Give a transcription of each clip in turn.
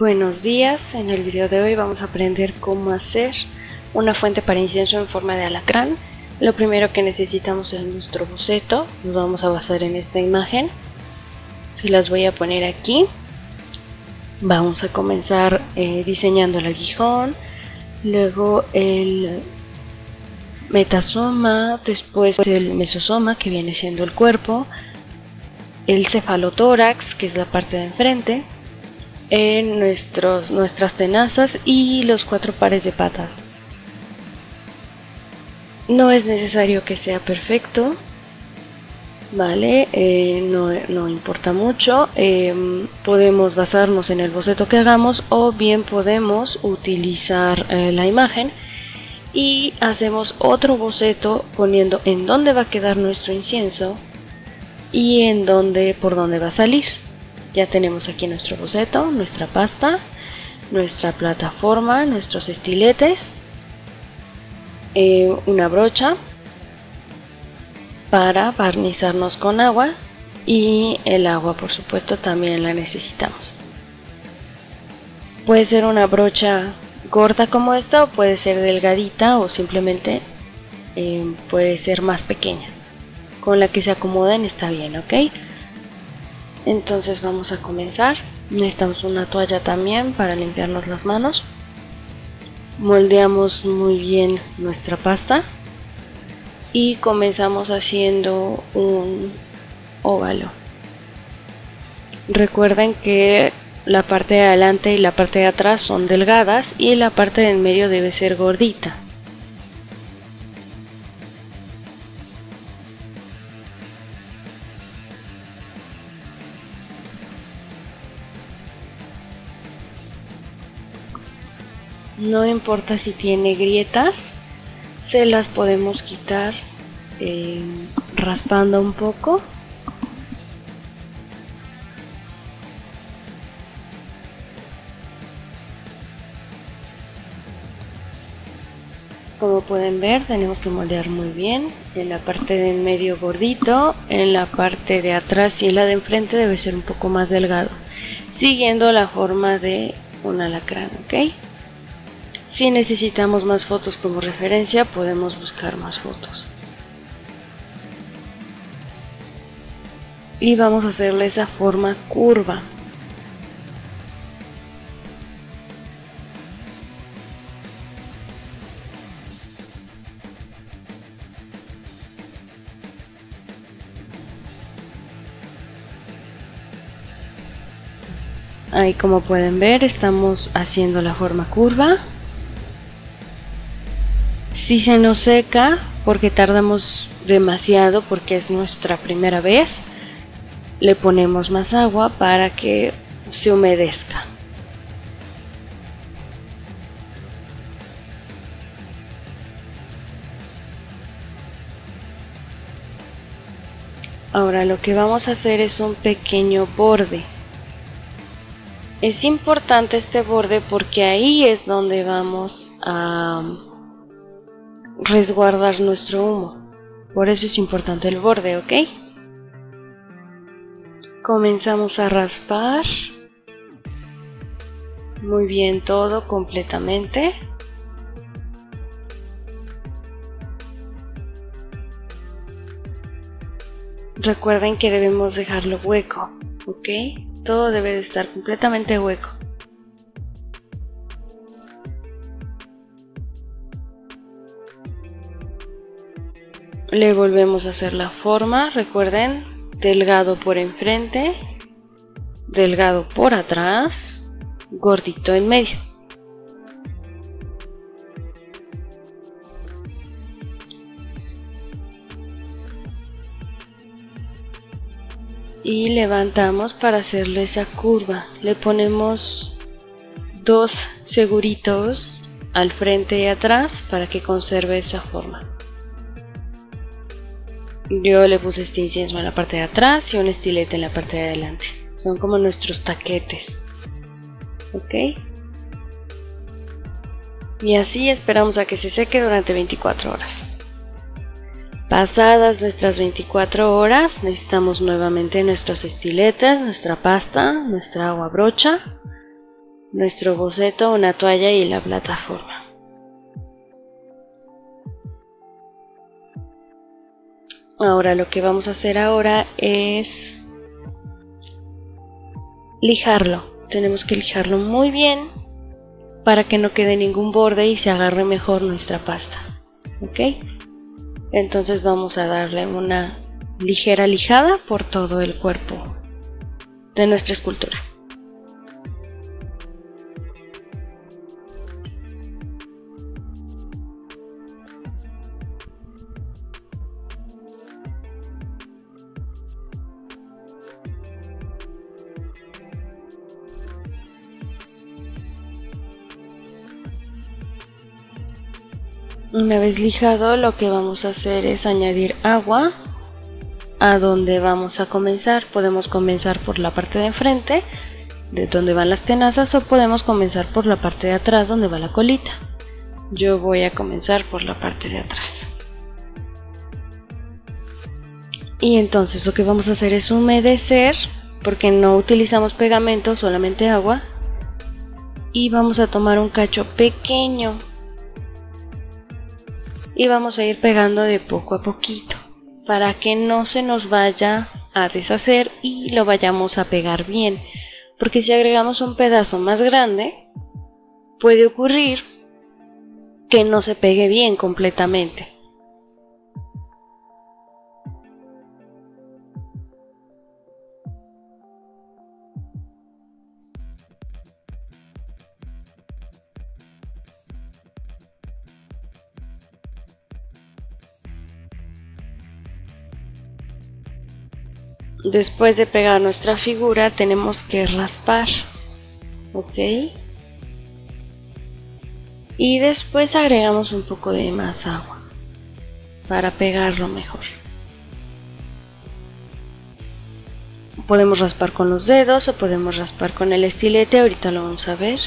Buenos días, en el video de hoy vamos a aprender cómo hacer una fuente para incienso en forma de alacrán. Lo primero que necesitamos es nuestro boceto, nos vamos a basar en esta imagen. Se las voy a poner aquí. Vamos a comenzar diseñando el aguijón, luego el metasoma, después el mesosoma, que viene siendo el cuerpo, el cefalotórax, que es la parte de enfrente, nuestras tenazas y los 4 pares de patas. No es necesario que sea perfecto, vale, no importa mucho. Podemos basarnos en el boceto que hagamos o bien podemos utilizar la imagen y hacemos otro boceto poniendo en dónde va a quedar nuestro incienso y por dónde va a salir. Ya tenemos aquí nuestro boceto, nuestra pasta, nuestra plataforma, nuestros estiletes, una brocha para barnizarnos con agua, y el agua, por supuesto, también la necesitamos. Puede ser una brocha gorda como esta, o puede ser delgadita, o simplemente puede ser más pequeña. Con la que se acomoden está bien, ¿ok? Entonces vamos a comenzar. Necesitamos una toalla también para limpiarnos las manos. Moldeamos muy bien nuestra pasta y comenzamos haciendo un óvalo. Recuerden que la parte de adelante y la parte de atrás son delgadas y la parte del medio debe ser gordita. No importa si tiene grietas, se las podemos quitar raspando un poco. Como pueden ver, tenemos que moldear muy bien. En la parte del medio gordito, en la parte de atrás y la de enfrente debe ser un poco más delgado, siguiendo la forma de un alacrán, ¿ok? Si necesitamos más fotos como referencia, podemos buscar más fotos. Y vamos a hacerle esa forma curva. Ahí, como pueden ver, estamos haciendo la forma curva. Si se nos seca, porque tardamos demasiado, porque es nuestra primera vez, le ponemos más agua para que se humedezca. Ahora lo que vamos a hacer es un pequeño borde. Es importante este borde porque ahí es donde vamos a resguardar nuestro humo. Por eso es importante el borde, ¿ok? Comenzamos a raspar muy bien todo completamente. Recuerden que debemos dejarlo hueco, ¿ok? Todo debe de estar completamente hueco. Le volvemos a hacer la forma, recuerden, delgado por enfrente, delgado por atrás, gordito en medio. Y levantamos para hacerle esa curva. Le ponemos 2 seguritos al frente y atrás para que conserve esa forma. Yo le puse este incienso en la parte de atrás y un estilete en la parte de adelante. Son como nuestros taquetes, ¿ok? Y así esperamos a que se seque durante 24 horas. Pasadas nuestras 24 horas, necesitamos nuevamente nuestros estiletes, nuestra pasta, nuestra agua brocha. nuestro boceto, una toalla y la plataforma. Ahora lo que vamos a hacer ahora es lijarlo. Tenemos que lijarlo muy bien para que no quede ningún borde y se agarre mejor nuestra pasta. ¿Ok? Entonces vamos a darle una ligera lijada por todo el cuerpo de nuestra escultura. Una vez lijado, lo que vamos a hacer es añadir agua a donde vamos a comenzar. Podemos comenzar por la parte de enfrente, de donde van las tenazas, o podemos comenzar por la parte de atrás, donde va la colita. Yo voy a comenzar por la parte de atrás. Y entonces lo que vamos a hacer es humedecer, porque no utilizamos pegamento, solamente agua. Y vamos a tomar un cacho pequeño y vamos a ir pegando de poco a poquito para que no se nos vaya a deshacer y lo vayamos a pegar bien, porque si agregamos un pedazo más grande puede ocurrir que no se pegue bien completamente. Después de pegar nuestra figura tenemos que raspar, ¿ok? Y después agregamos un poco de más agua para pegarlo mejor. Podemos raspar con los dedos o podemos raspar con el estilete, ahorita lo vamos a ver.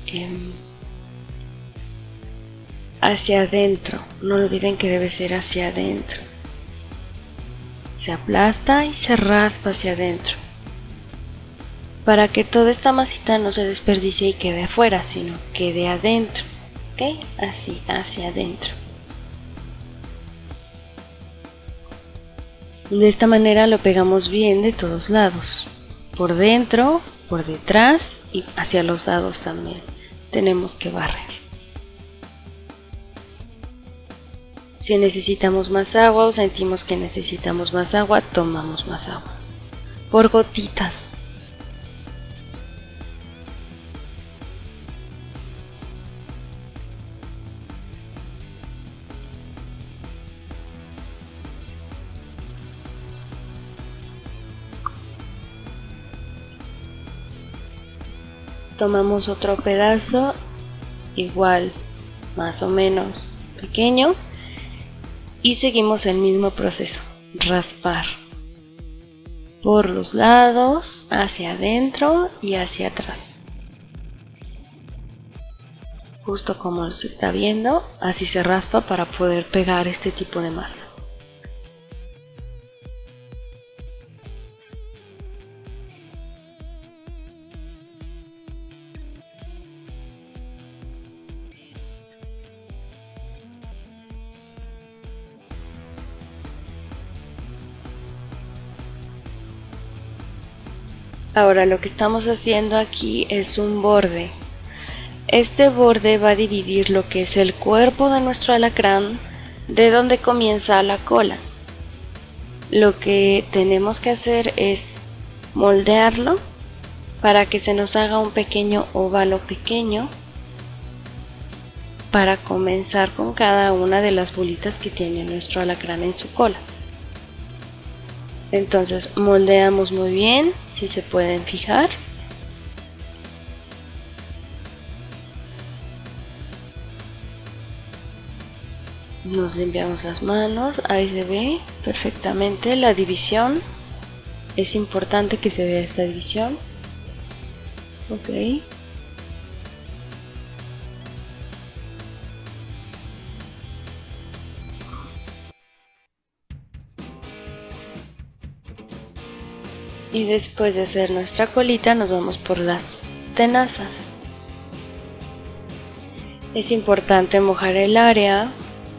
Hacia adentro, no olviden que debe ser hacia adentro. Se aplasta y se raspa hacia adentro para que toda esta masita no se desperdicie y quede afuera, sino quede adentro, ¿ok? Así, hacia adentro. De esta manera lo pegamos bien de todos lados, por dentro, por detrás y hacia los lados también. Tenemos que barrer. Si necesitamos más agua o sentimos que necesitamos más agua, tomamos más agua, por gotitas. Tomamos otro pedazo, igual, más o menos pequeño. Y seguimos el mismo proceso, raspar por los lados, hacia adentro y hacia atrás. Justo como se está viendo, así se raspa para poder pegar este tipo de masa. Ahora lo que estamos haciendo aquí es un borde. Este borde va a dividir lo que es el cuerpo de nuestro alacrán de donde comienza la cola. Lo que tenemos que hacer es moldearlo para que se nos haga un pequeño óvalo pequeño para comenzar con cada una de las bolitas que tiene nuestro alacrán en su cola. Entonces moldeamos muy bien, si se pueden fijar. Nos limpiamos las manos, ahí se ve perfectamente la división. Es importante que se vea esta división. Ok. Y después de hacer nuestra colita nos vamos por las tenazas. Es importante mojar el área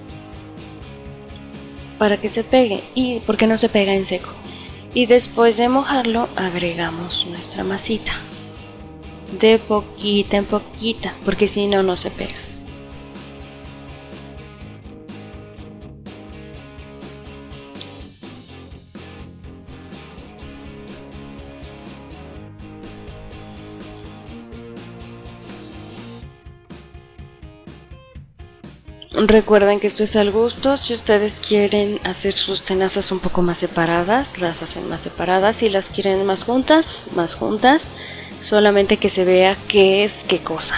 para que se pegue y porque no se pega en seco. Y después de mojarlo agregamos nuestra masita de poquita en poquita, porque si no, no se pega. Recuerden que esto es al gusto. Si ustedes quieren hacer sus tenazas un poco más separadas, las hacen más separadas. Si las quieren más juntas, más juntas. Solamente que se vea qué es qué cosa.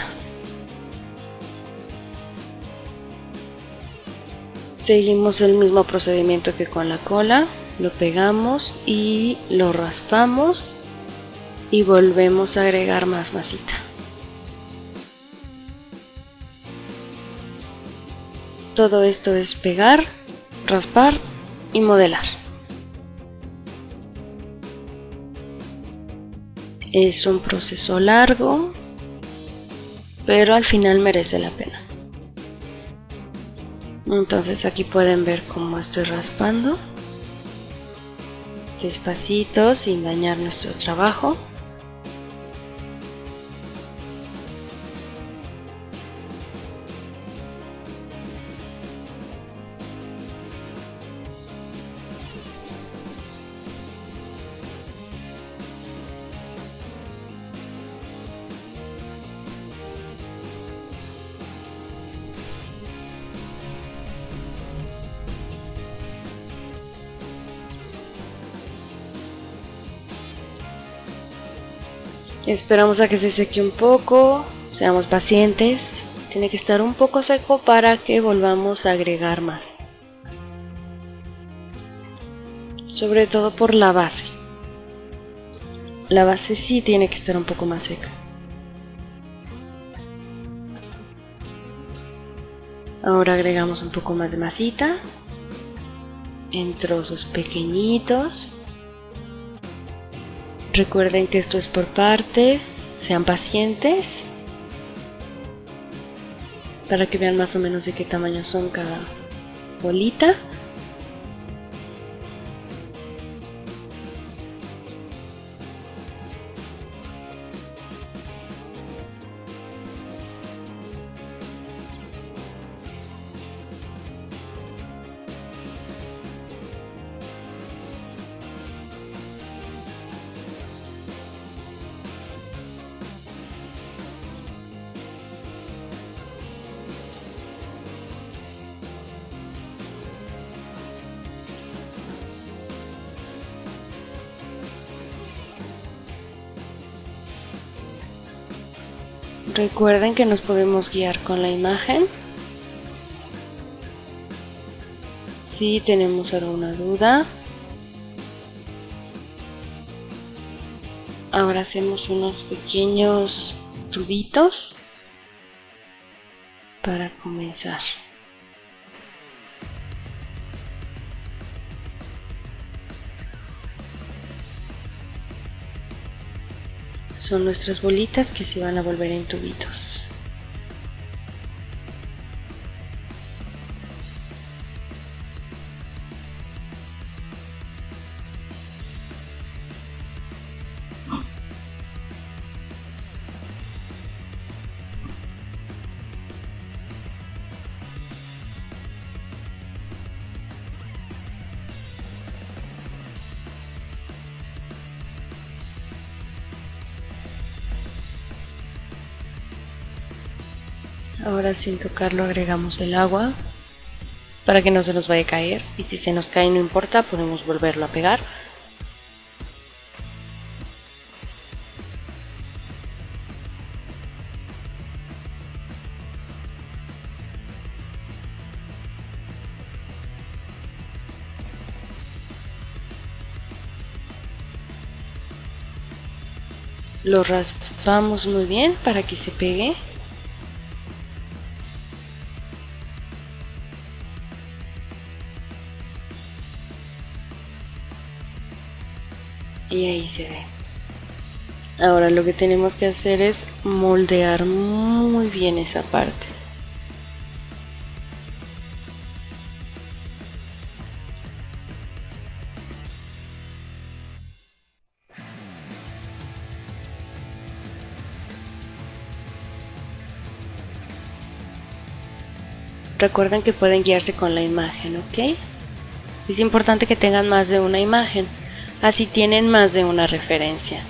Seguimos el mismo procedimiento que con la cola. Lo pegamos y lo raspamos y volvemos a agregar más masita. Todo esto es pegar, raspar y modelar. Es un proceso largo, pero al final merece la pena. Entonces aquí pueden ver cómo estoy raspando despacito sin dañar nuestro trabajo. Esperamos a que se seque un poco, seamos pacientes, tiene que estar un poco seco para que volvamos a agregar más. Sobre todo por la base. La base sí tiene que estar un poco más seca. Ahora agregamos un poco más de masita en trozos pequeñitos. Recuerden que esto es por partes, sean pacientes para que vean más o menos de qué tamaño son cada bolita. Recuerden que nos podemos guiar con la imagen. Si tenemos alguna duda. Ahora hacemos unos pequeños tubitos para comenzar. Son nuestras bolitas que se van a volver en tubitos. Ahora sin tocarlo agregamos el agua para que no se nos vaya a caer, y si se nos cae no importa, podemos volverlo a pegar. Lo raspamos muy bien para que se pegue. Y ahí se ve. Ahora lo que tenemos que hacer es moldear muy bien esa parte. Recuerden que pueden guiarse con la imagen, ¿ok? Es importante que tengan más de una imagen, así tienen más de una referencia.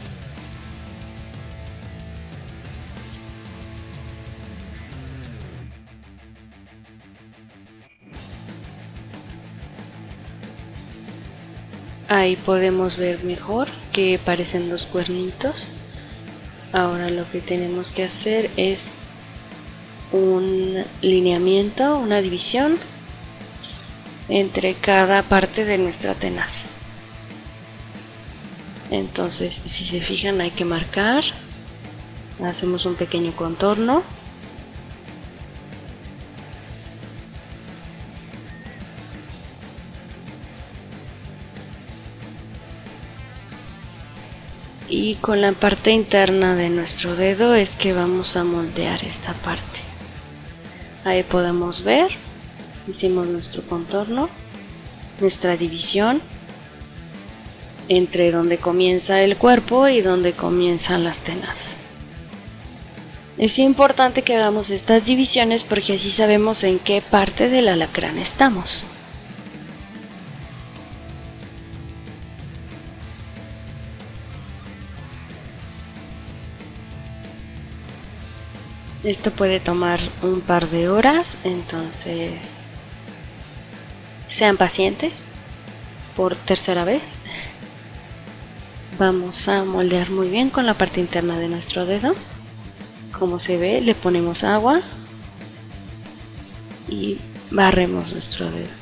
Ahí podemos ver mejor que parecen los cuernitos. Ahora lo que tenemos que hacer es un lineamiento, una división entre cada parte de nuestra tenaza. Entonces, si se fijan, hay que marcar, hacemos un pequeño contorno. Y con la parte interna de nuestro dedo es que vamos a moldear esta parte. Ahí podemos ver, hicimos nuestro contorno, nuestra división entre donde comienza el cuerpo y donde comienzan las tenazas. Es importante que hagamos estas divisiones porque así sabemos en qué parte del alacrán estamos. Esto puede tomar un par de horas, entonces sean pacientes. Por tercera vez vamos a moldear muy bien con la parte interna de nuestro dedo. Como se ve, le ponemos agua y barremos nuestro dedo.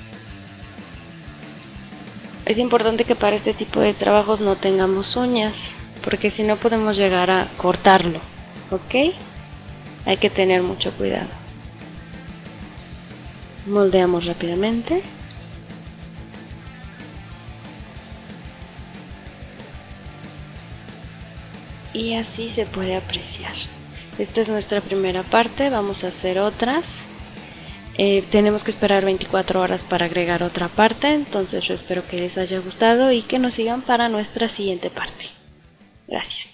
Es importante que para este tipo de trabajos no tengamos uñas, porque si no podemos llegar a cortarlo, ¿ok? Hay que tener mucho cuidado. Moldeamos rápidamente. Y así se puede apreciar. Esta es nuestra primera parte, vamos a hacer otras. Tenemos que esperar 24 horas para agregar otra parte, entonces yo espero que les haya gustado y que nos sigan para nuestra siguiente parte. Gracias.